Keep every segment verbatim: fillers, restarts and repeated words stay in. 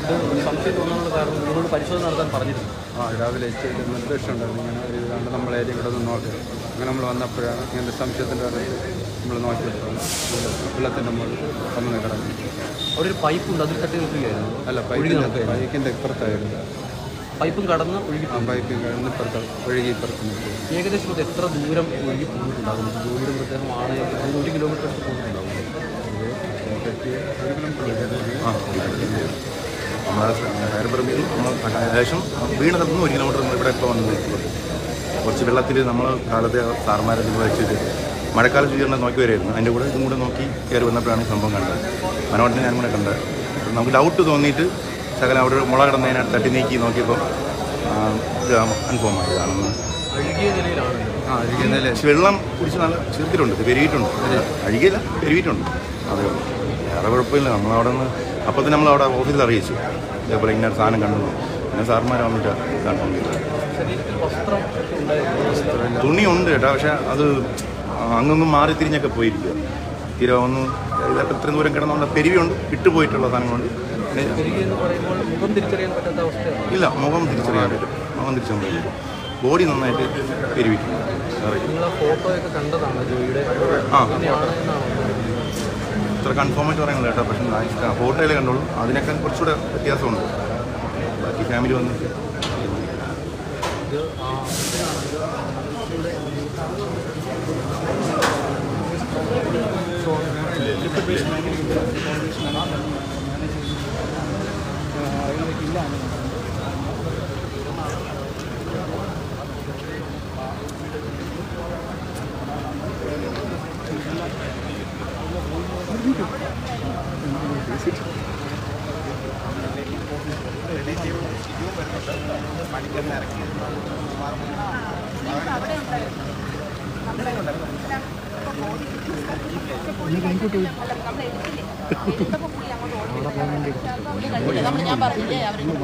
ഇത് സംശയം തോന്നാനുള്ള കാരണം നിങ്ങളോട് പരിശോധന നടത്താൻ പറഞ്ഞിരുന്നു. ആ രാവിലെ നിർദ്ദേശം ഉണ്ടായിരുന്നു. ഇങ്ങനെ ഒരു ഇതാണ്ട് നമ്മൾ ഏരിയ കൂടെ ഒന്ന് നോക്കി. അങ്ങനെ നമ്മൾ വന്നപ്പോഴാണ് ഇങ്ങനത്തെ സംശയത്തിൻ്റെ അടുത്ത് നമ്മൾ നോക്കിയപ്പോൾ വെള്ളത്തിൻ്റെ മുകളിൽ വന്ന് കിടന്നു. അവിടെ ഒരു പൈപ്പ് ഉണ്ട്, അതിൽ തട്ടി നിൽക്കുകയായിരുന്നു. അല്ല, പൈപ്പിൻ്റെ ബൈക്കിൻ്റെ ഇപ്പുറത്തായിരുന്നു. പൈപ്പും കടന്ന് ഒഴുകി ആ പൈപ്പിൽ കടന്ന് ഇപ്പുറത്ത് ഒഴുകി ഇപ്പുറത്ത് നിൽക്കുക. ഏകദേശം അത് എത്ര ദൂരം ഒഴുകി പോയിട്ടുണ്ടാകും? ദൂരം പ്രത്യേകമാണ്, ഒരു കിലോമീറ്റർ പോയിട്ടുണ്ടാകും. ആ നമ്മളെ ഫയർ ബ്രിഗേഡ് നമ്മൾ ഏകദേശം വീണ സ്ഥലത്ത് നിന്ന് ഒരു കിലോമീറ്റർ ഇവിടെ ഇപ്പോൾ വന്ന് നിൽക്കുന്നത്. കുറച്ച് വെള്ളത്തിൽ നമ്മൾ കാലത്തെ സാർമാരെ വെച്ചിട്ട് മഴക്കാലം സ്വീകരണം നോക്കി വരുമായിരുന്നു. അതിൻ്റെ കൂടെ ഇതും കൂടെ നോക്കി കയറി വന്നപ്പോഴാണ് ഈ സംഭവം കണ്ടത്. മനോഹരനെ ഞാനും കൂടെ കണ്ടത്. നമുക്ക് ഡൗട്ട് തോന്നിയിട്ട് ശകലം അവിടെ മുള കിടന്നതിനകത്ത് തട്ടി നീക്കി നോക്കിയപ്പോൾ ഇത് കൺഫേം ആയതാണെന്ന്. ആ അഴുകിയ നില വെള്ളം കുടിച്ച് നല്ല ചെറുത്തിട്ടുണ്ട്, പെരുകിയിട്ടുണ്ട്. അഴുകിയില്ല, പെരുകിയിട്ടുണ്ട്. അതേ ഉള്ളൂ, വേറെ കുഴപ്പമില്ല. നമ്മളവിടെ നിന്ന് അപ്പോൾ തന്നെ നമ്മളവിടെ ഓഫീസിൽ അറിയിച്ചു ഇതേപോലെ ഇന്ന സാധനം കണ്ടു. പിന്നെ സാർമാർ വന്നിട്ട് കൺഫേം ചെയ്തു. തുണിയുണ്ട് കേട്ടോ, പക്ഷെ അത് അങ്ങൊന്നും മാറി തിരിഞ്ഞൊക്കെ പോയിരിക്കുക. തീരെ ഒന്ന് ഇതൊക്കെ ഇത്രയും ദൂരം കിടന്നുകൊണ്ട് പെരുവിയുണ്ട്, വിട്ടുപോയിട്ടുള്ള സാധനങ്ങളുണ്ട്. ഇല്ല, മുഖം തിരിച്ചറിയാൻ പറ്റും. മുഖം തിരിച്ചറിയാൻ പറ്റും. ബോഡി നന്നായിട്ട് പെരുവിട്ടുണ്ട്. ആ ഇത്ര കൺഫേമായിട്ട് പറയുന്നത് കേട്ടോ. പക്ഷേ ഫോട്ടോയിൽ കണ്ടോളൂ, അതിനേക്കാൾ കുറച്ചുകൂടെ വ്യത്യാസമുണ്ട്. ബാക്കി ഫാമിലി വന്നിട്ട് ഞാൻ പറഞ്ഞില്ലേ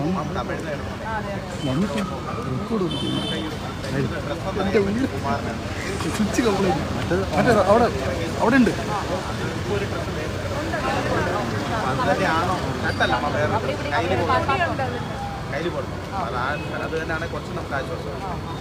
സ്വിച്ച് കംപ്ലൈൻറ്റ് അവിടെ അവിടെ ഉണ്ട്. കയ്യിൽ കൊടുക്കും. അത് തന്നെയാണ് കുറച്ച് നമുക്ക് ആശ്വാസം.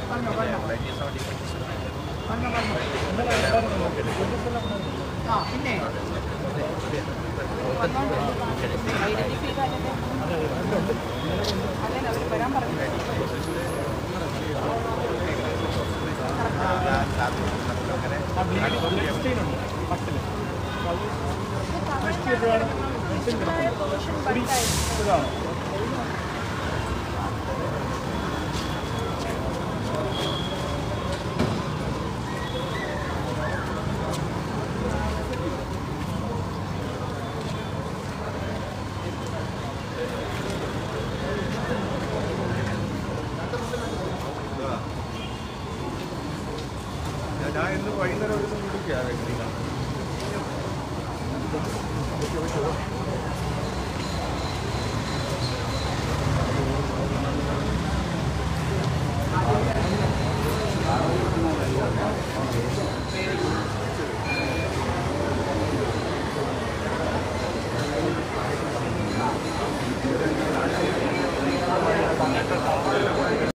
ഞാൻ ഇന്ന് വൈകുന്നേരം ഒരു ദിവസം വിളിക്കാം.